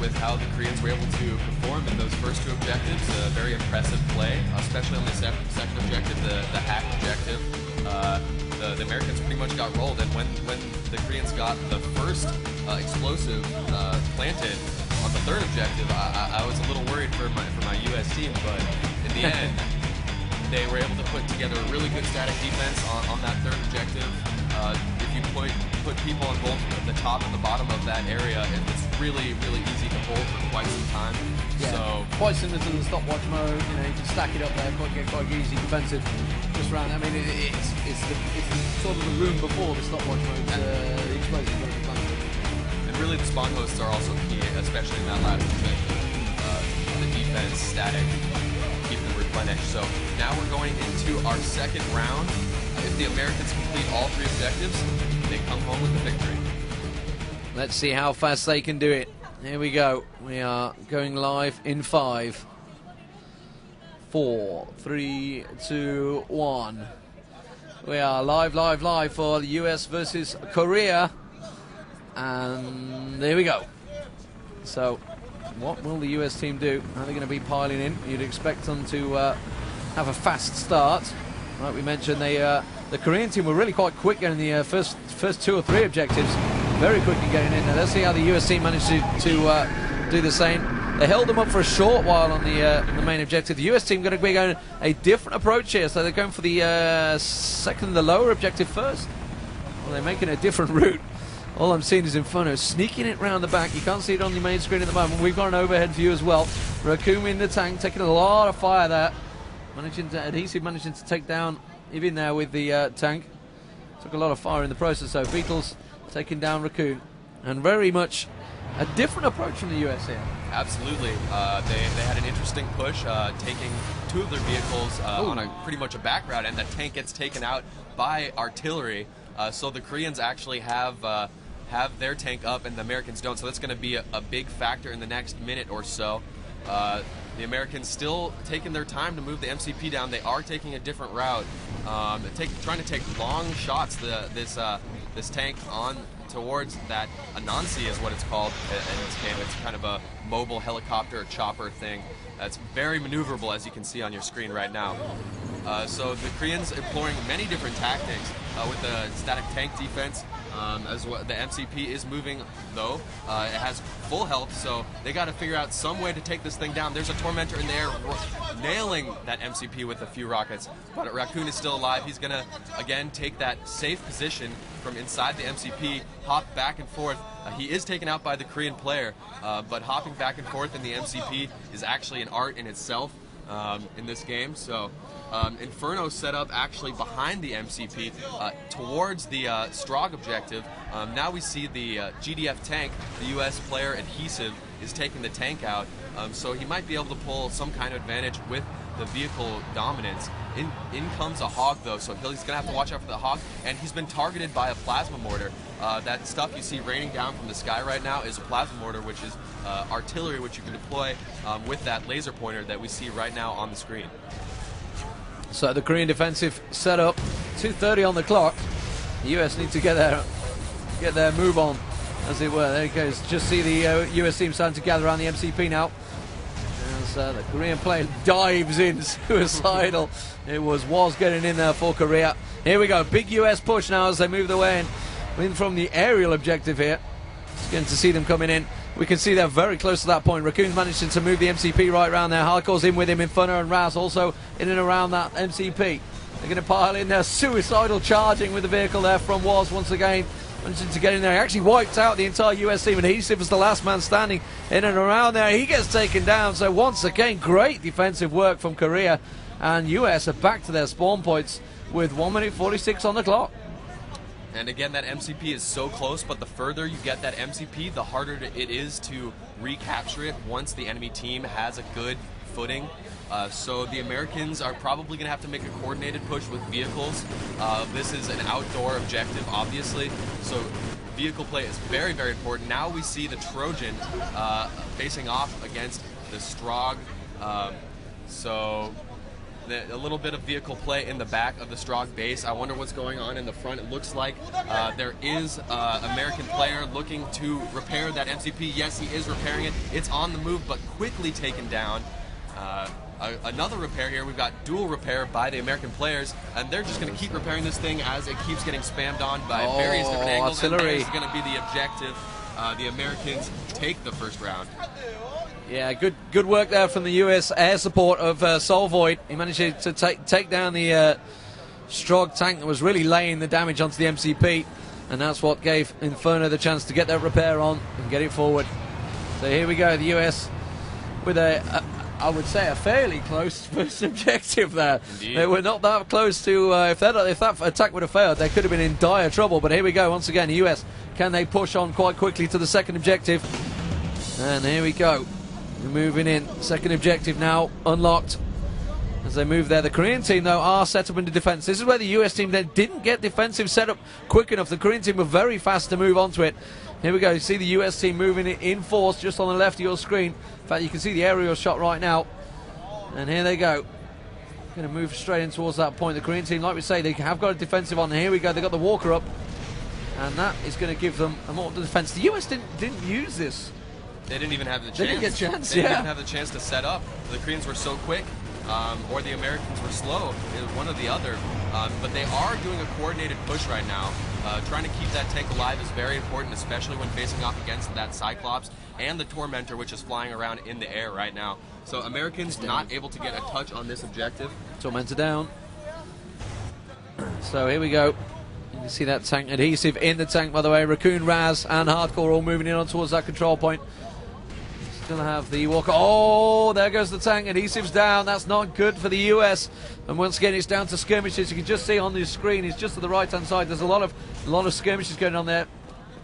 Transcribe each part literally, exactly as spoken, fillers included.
with how the Koreans were able to perform in those first two objectives. A very impressive play, especially on the sec second objective, the, the hack objective. Uh, the, the Americans pretty much got rolled, and when, when the Koreans got the first uh, explosive uh, planted on the third objective, I, I was a little worried for my, for my U S team, but in the end, they were able to put together a really good static defense on, on that third objective. Uh, if you put, put people on both the top and the bottom of that area, it's really, really easy to hold for quite some time. Yeah. So quite similar to the stopwatch mode, you know, you can stack it up there, quite get quite easy defensive just around. I mean, it, it's it's the, it's the, sort of the room before the stopwatch mode, uh, the explosive mode. And really, the spawn hosts are also key, especially in that last objective. Uh, the defense, static, keep them replenished. So now we're going into our second round. If the Americans complete all three objectives, they come home with the victory. Let's see how fast they can do it. Here we go. We are going live in five, four, three, two, one. We are live, live, live for the U S versus Korea. And there we go. So, what will the U S team do? How are they going to be piling in? You'd expect them to uh, have a fast start. Like we mentioned, they, uh, the Korean team were really quite quick in the uh, first first two or three objectives. Very quickly getting in there. Let's see how the U S team managed to, to uh, do the same. They held them up for a short while on the, uh, on the main objective. The U S team going to be going a different approach here. So they're going for the uh, second, the lower objective first. Well, they're making a different route. All I'm seeing is Inferno sneaking it round the back. You can't see it on the main screen at the moment. We've got an overhead view as well. Raccoon in the tank, taking a lot of fire there. Managing to, Adhesive managing to take down Even there with the uh, tank. Took a lot of fire in the process, so Beatles taking down Raccoon. And very much a different approach from the U S here. Absolutely. Uh, they, they had an interesting push, uh, taking two of their vehicles uh, on a pretty much a back route, and the tank gets taken out by artillery. Uh, so the Koreans actually have uh, have their tank up and the Americans don't, so that's going to be a, a big factor in the next minute or so. Uh, the Americans still taking their time to move the M C P down. They are taking a different route, um, take, trying to take long shots. The, this uh, this tank on towards that Anansi is what it's called in this game. It's kind of a mobile helicopter chopper thing. That's very maneuverable, as you can see on your screen right now. Uh, so the Koreans employing many different tactics uh, with the static tank defense. Um, as well, the M C P is moving though. Uh, it has full health, so they got to figure out some way to take this thing down. There's a Tormentor in there nailing that M C P with a few rockets, but Raccoon is still alive. He's gonna again take that safe position from inside the M C P, hop back and forth. Uh, he is taken out by the Korean player, uh, but hopping back and forth in the M C P is actually an art in itself um, in this game. So. Um, Inferno set up actually behind the M C P uh, towards the uh, Strog objective. Um, now we see the uh, G D F tank, the U S player Adhesive, is taking the tank out. Um, so he might be able to pull some kind of advantage with the vehicle dominance. In, in comes a Hog though, so he's going to have to watch out for the Hog. And he's been targeted by a plasma mortar. Uh, that stuff you see raining down from the sky right now is a plasma mortar, which is uh, artillery which you can deploy um, with that laser pointer that we see right now on the screen. So the Korean defensive setup, two thirty on the clock. The U S need to get their get their move on, as it were. There it goes. Just see the uh, U S team starting to gather around the M C P now. As uh, the Korean player dives in, suicidal. It was was getting in there for Korea. Here we go, big U S push now as they move their way in, in from the aerial objective here. It's good to see them coming in. We can see they're very close to that point. Raccoon's managing to move the M C P right around there. Hardcore's in with him. Inferno and Raz also in and around that M C P. They're going to pile in there. Suicidal charging with the vehicle there from Waz once again. Managing to get in there. He actually wiped out the entire U S team. Adhesive was the last man standing in and around there. He gets taken down. So once again, great defensive work from Korea. And U S are back to their spawn points with one minute forty-six on the clock. And again, that M C P is so close, but the further you get that M C P, the harder it is to recapture it once the enemy team has a good footing. Uh, so the Americans are probably going to have to make a coordinated push with vehicles. Uh, this is an outdoor objective, obviously, so vehicle play is very, very important. Now we see the Trojan uh, facing off against the Strog. Um, so the, a little bit of vehicle play in the back of the Strog base. I wonder what's going on in the front. It looks like uh, there is an American player looking to repair that M C P. Yes, he is repairing it. It's on the move, but quickly taken down. Uh, a, another repair here. We've got dual repair by the American players, and they're just going to keep repairing this thing as it keeps getting spammed on by oh, various different angles. artillery. And there's going to be the objective. Uh, the Americans take the first round. Yeah, good good work there from the U S air support of uh, Solvoid. He managed to take take down the uh, Strog tank that was really laying the damage onto the M C P, and that's what gave Inferno the chance to get that repair on and get it forward. So here we go, the U S with a, a I would say, a fairly close first objective there. Indeed. They were not that close to, uh, if, that, if that attack would have failed, they could have been in dire trouble. But here we go, once again, the U S, can they push on quite quickly to the second objective? And here we go. We're moving in. Second objective now unlocked. As they move there, the Korean team, though, are set up into defense. This is where the U S team then didn't get defensive setup quick enough. The Korean team were very fast to move onto it. Here we go. You see the U S team moving it in force just on the left of your screen. In fact, you can see the aerial shot right now. And here they go. Going to move straight in towards that point. The Korean team, like we say, they have got a defensive on. And here we go. They've got the Walker up. And that is going to give them a more defense. The U S didn't, didn't use this. They didn't even have the chance. They didn't get a chance, They yeah. didn't even have the chance to set up. The Koreans were so quick, um, or the Americans were slow. It was one or the other. Um, but they are doing a coordinated push right now. Uh, trying to keep that tank alive is very important, especially when facing off against that Cyclops and the Tormentor, which is flying around in the air right now. So Americans not able to get a touch on this objective. Tormentor down. So here we go. You can see that tank adhesive in the tank, by the way. Raccoon, Raz, and Hardcore all moving in on towards that control point. Still have the Walker. Oh, there goes the tank. Adhesive's down. That's not good for the U S. And once again, it's down to skirmishes. You can just see on the screen, it's just to the right-hand side. There's a lot of a lot of skirmishes going on there.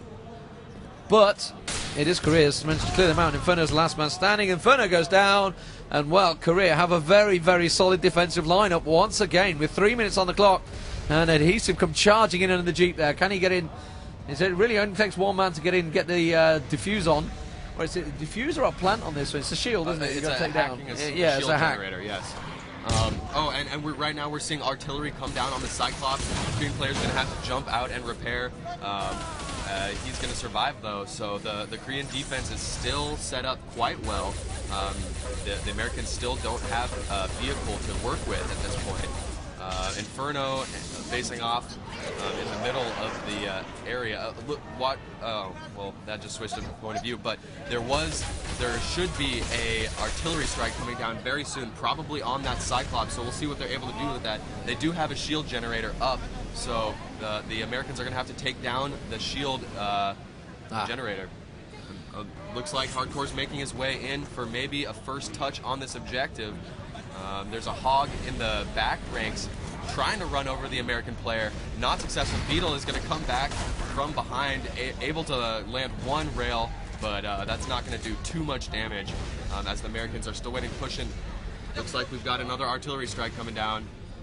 But it is Korea's managed to clear them out. Inferno's the last man standing. Inferno goes down. And, well, Korea have a very, very solid defensive lineup once again with three minutes on the clock. And Adhesive come charging in under the Jeep there. Can he get in? Is it really only takes one man to get in and get the uh, diffuse on? Or is it a diffuser or a plant on this one? It's a shield, isn't Uh, it? You've it's got to a take down. hacking, a, Yeah, a it's shield a hack. generator, yes. Um, oh, and, and we're, right now we're seeing artillery come down on the Cyclops. The Korean player's going to have to jump out and repair. Um, uh, he's going to survive, though, so the, the Korean defense is still set up quite well. Um, the, the Americans still don't have a vehicle to work with at this point. Uh, Inferno facing off um, in the middle of the uh, area. Uh, look, what? Oh, well, that just switched the point of view. But there was, there should be a artillery strike coming down very soon, probably on that Cyclops. So we'll see what they're able to do with that. They do have a shield generator up, so the the Americans are going to have to take down the shield uh, Ah. generator. Uh, looks like Hardcore's making his way in for maybe a first touch on this objective. Um, there's a Hog in the back ranks trying to run over the American player. Not successful. Beetle is going to come back from behind, a able to land one rail, but uh, that's not going to do too much damage um, as the Americans are still waiting, pushing. Looks like we've got another artillery strike coming down.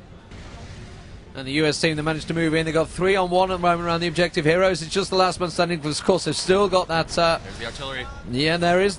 And the U S team, they managed to move in. They got three on one at the moment around the objective. Heroes, it's just the last man standing. But of course, they've still got that. Uh, There's the artillery. yeah, there is.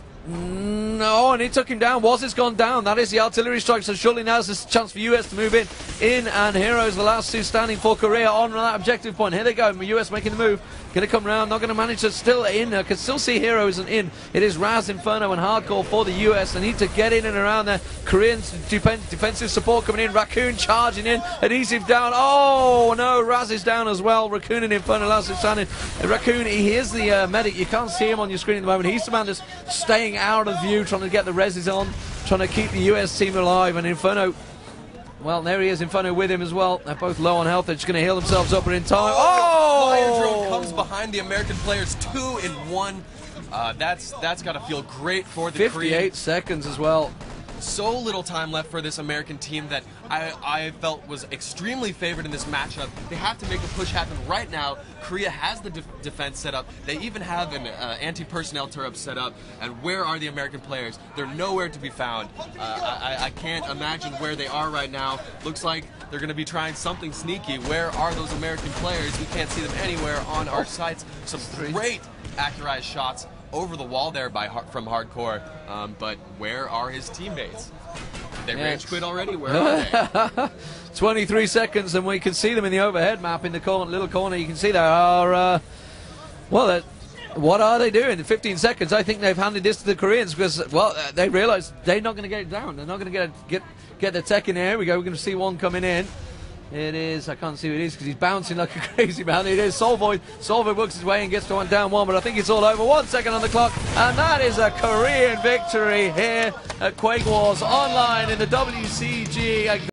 No, and he took him down. Was it's gone down? That is the artillery strike. So surely now's the chance for U S to move in. In and Heroes, the last two standing for Korea on that objective point. Here they go. U S making the move. Going to come round. Not going to manage to still in. I can still see Heroes and in. It is Raz, Inferno, and Hardcore for the U S. They need to get in and around there. Korean defen defensive support coming in. Raccoon charging in. Adhesive down. Oh no, Raz is down as well. Raccoon and Inferno last two standing. Raccoon, he is the uh, medic. You can't see him on your screen at the moment. He's the man that's staying out of view, trying to get the reses on, trying to keep the U S team alive. And Inferno, well, there he is, Inferno with him as well. They're both low on health. They're just going to heal themselves up, but in time. Oh! Fire drone comes behind the American players, two in one. Uh, that's that's got to feel great for the fifty-eight Korean. seconds as well. So little time left for this American team that I, I felt was extremely favored in this matchup. They have to make a push happen right now. Korea has the de defense set up. They even have an uh, anti-personnel turret set up. And where are the American players? They're nowhere to be found. Uh, I, I can't imagine where they are right now. Looks like they're going to be trying something sneaky. Where are those American players? We can't see them anywhere on our sites. Some great accurized shots over the wall there by from Hardcore, um, but where are his teammates? Did they Yeah. rage quit already? Where are they? twenty-three seconds, and we can see them in the overhead map in the corner, little corner. You can see there are, uh, well, uh, what are they doing? In fifteen seconds, I think they've handed this to the Koreans because, well, uh, they realise they're not going to get it down. They're not going to get get get the tech in. Here we go. We're going to see one coming in. It is, I can't see who it is because he's bouncing like a crazy man. It is Solvoid. Solvoid works his way and gets to one down one, but I think it's all over. One second on the clock, and that is a Korean victory here at Quake Wars Online in the W C G.